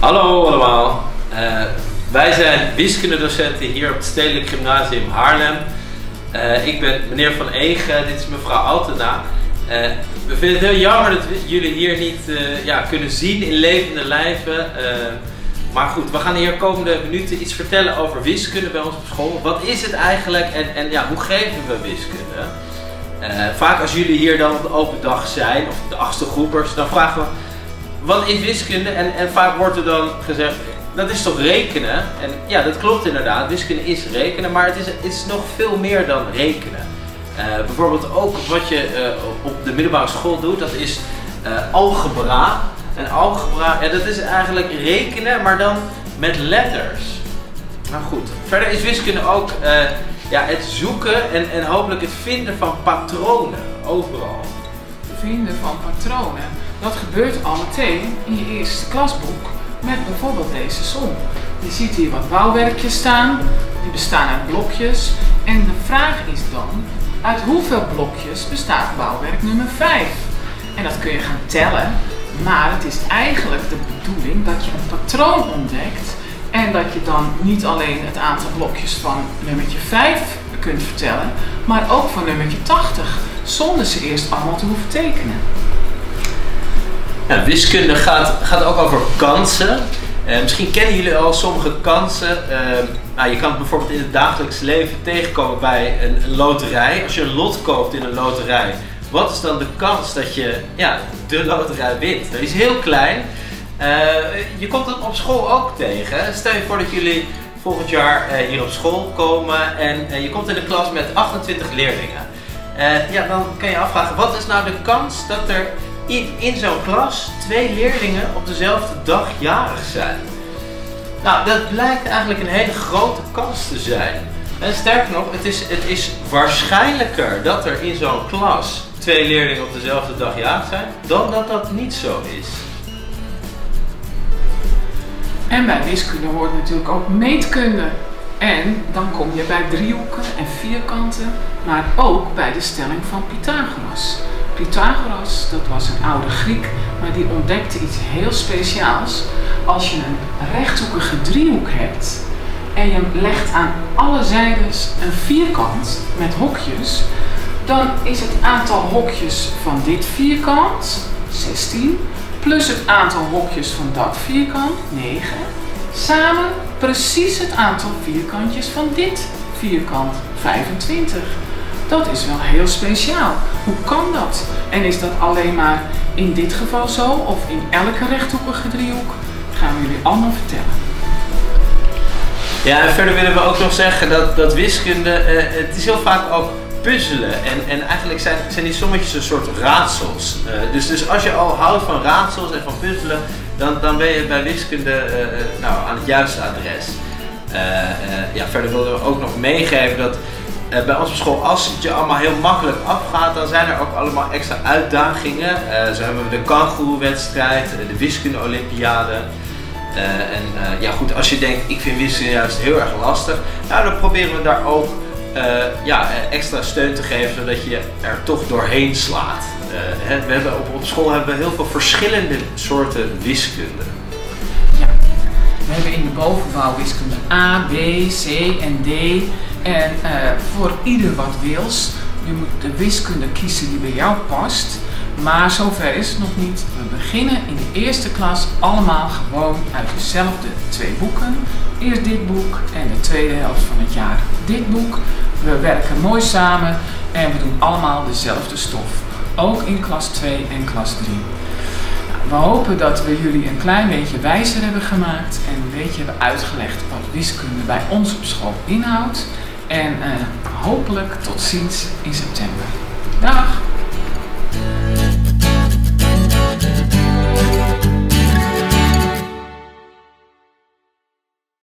Hallo allemaal, wij zijn wiskundedocenten hier op het Stedelijk Gymnasium Haarlem. Ik ben meneer Van Eegen, dit is mevrouw Altena. We vinden het heel jammer dat jullie hier niet kunnen zien in levende lijven. Maar goed, we gaan hier komende minuten iets vertellen over wiskunde bij ons op school. Wat is het eigenlijk en hoe geven we wiskunde? Vaak als jullie hier dan op de open dag zijn, of de 8e groepers, dan vragen we: wat is wiskunde? En vaak wordt er dan gezegd: dat is toch rekenen? En ja, dat klopt inderdaad. Wiskunde is rekenen, maar het is nog veel meer dan rekenen. Bijvoorbeeld ook wat je op de middelbare school doet, dat is algebra. En algebra, dat is eigenlijk rekenen, maar dan met letters. Nou goed, verder is wiskunde ook het zoeken en hopelijk het vinden van patronen overal. Vinden van patronen, dat gebeurt al meteen in je eerste klasboek met bijvoorbeeld deze som. Je ziet hier wat bouwwerkjes staan, die bestaan uit blokjes. En de vraag is dan: uit hoeveel blokjes bestaat bouwwerk nummer 5? En dat kun je gaan tellen, maar het is eigenlijk de bedoeling dat je een patroon ontdekt en dat je dan niet alleen het aantal blokjes van nummertje 5 kunt vertellen, maar ook van nummertje 80, zonder ze eerst allemaal te hoeven tekenen. Ja, wiskunde gaat ook over kansen. Misschien kennen jullie al sommige kansen. Je kan het bijvoorbeeld in het dagelijks leven tegenkomen bij een loterij. Als je een lot koopt in een loterij, wat is dan de kans dat je de loterij wint? Dat is heel klein. Je komt het op school ook tegen. Stel je voor dat jullie volgend jaar hier op school komen en je komt in de klas met 28 leerlingen. Dan kan je afvragen: wat is nou de kans dat er in zo'n klas 2 leerlingen op dezelfde dag jarig zijn? Nou, dat blijkt eigenlijk een hele grote kans te zijn. En sterker nog, het is waarschijnlijker dat er in zo'n klas 2 leerlingen op dezelfde dag jarig zijn, dan dat dat niet zo is. En bij wiskunde hoort natuurlijk ook meetkunde. En dan kom je bij driehoeken en vierkanten, maar ook bij de stelling van Pythagoras. Pythagoras, dat was een oude Griek, maar die ontdekte iets heel speciaals. Als je een rechthoekige driehoek hebt en je legt aan alle zijdes een vierkant met hokjes, dan is het aantal hokjes van dit vierkant 16, plus het aantal hokjes van dat vierkant 9, samen precies het aantal vierkantjes van dit vierkant 25. Dat is wel heel speciaal. Hoe kan dat? En is dat alleen maar in dit geval zo of in elke rechthoekige driehoek? Dat gaan we jullie allemaal vertellen. Ja, en verder willen we ook nog zeggen dat wiskunde, het is heel vaak ook puzzelen. En eigenlijk zijn die sommetjes een soort raadsels. Dus als je al houdt van raadsels en van puzzelen, dan ben je bij wiskunde aan het juiste adres. Verder willen we ook nog meegeven dat bij ons op school, als het je allemaal heel makkelijk afgaat, dan zijn er ook allemaal extra uitdagingen. Zo hebben we de kangoeroewedstrijd, de wiskunde-olympiade. Goed, als je denkt: ik vind wiskunde juist heel erg lastig, dan proberen we daar ook extra steun te geven, zodat je er toch doorheen slaat. We hebben op school hebben we heel veel verschillende soorten wiskunde. Ja, we hebben in de bovenbouw wiskunde A, B, C en D. En voor ieder wat wils. Je moet de wiskunde kiezen die bij jou past. Maar zover is het nog niet. We beginnen in de eerste klas allemaal gewoon uit dezelfde 2 boeken. Eerst dit boek en de tweede helft van het jaar dit boek. We werken mooi samen en we doen allemaal dezelfde stof. Ook in klas 2 en klas 3. We hopen dat we jullie een klein beetje wijzer hebben gemaakt en een beetje hebben uitgelegd wat wiskunde bij ons op school inhoudt. En hopelijk tot ziens in september. Dag!